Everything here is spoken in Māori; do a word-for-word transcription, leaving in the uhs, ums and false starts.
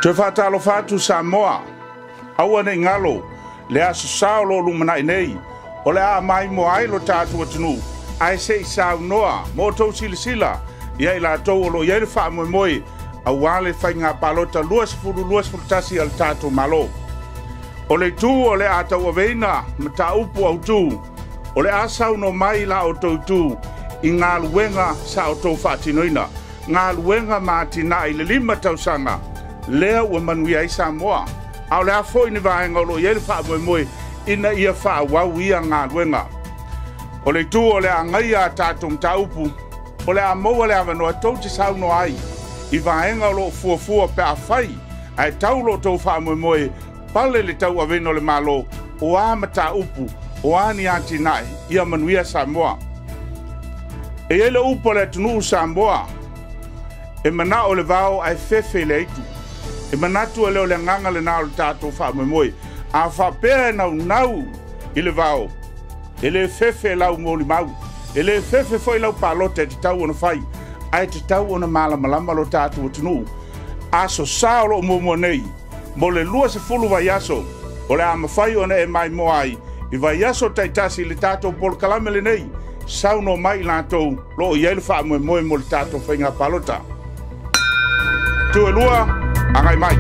Te whātalo whātu Samoa, aua nei ngalo, le aso sao lo lumana nei, o le a mai mo ai lo tātu atunu, ai se sao noa, mo tau sila sila, ia i la tau o lo ia le wha moe moe, a wale whai ngā palota luas furu luas furu tasi al tātu malo. O le tū o le a tau aveina, ma tā upu au tū, o le a sao no mai la o tau tū, i ngā luenga sa o tau whaatinoina, ngā luenga mā tina i le lima tau sanga, lea ua manuia i Samoa. Au lea fo ini vahenga o lo iele wha moe moe, ina ia wha wau ia ngā luenga. O le tū o le a ngai a tātum tā upu, o le a maua le avanoa tau te sau no ai, i vahenga o lo fua fua pe a whai, ai tau lo tau wha moe moe, pale le tau aveno le malo, o a ma tā upu, o a ni ati nai, ia manuia Samoa. E ele upo le tunu Samoa, e mana o le vao ai fefe le itu. E manatu e leo le nganga le nao le tātou wha moe moe. A wha pēr nau nau i le vao. E le fefe lau mōli mau. E le fefe foi lau pālota e te tau ona whai. Ai te tau ona malamalama lo tātou tunu. Aso sao lo mō nei. Mo le lua se fulu vai aso. O le ama whai ona e mai mo ai. I vai aso taitasi le tātou pol kalame le nei. Sao no mai lātou lo i ele wha moe moe mo le tātou whainga pālota. Tu e lua, angai mai.